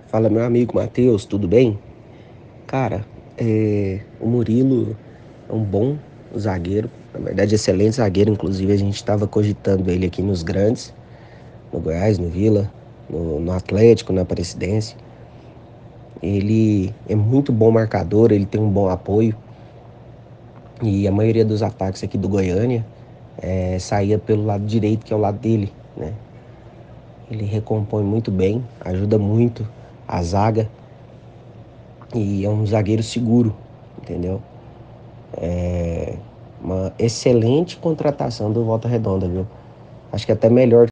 Fala, meu amigo Matheus, tudo bem? Cara, o Murilo é um bom zagueiro, na verdade, excelente zagueiro. Inclusive, a gente estava cogitando ele aqui nos grandes, no Goiás, no Vila, no Atlético, na Aparecidense. Ele é muito bom marcador, ele tem um bom apoio. E a maioria dos ataques aqui do Goiânia saía pelo lado direito, que é o lado dele, né? Ele recompõe muito bem, ajuda muito a zaga e é um zagueiro seguro, entendeu? Uma excelente contratação do Volta Redonda, viu? Acho que até melhor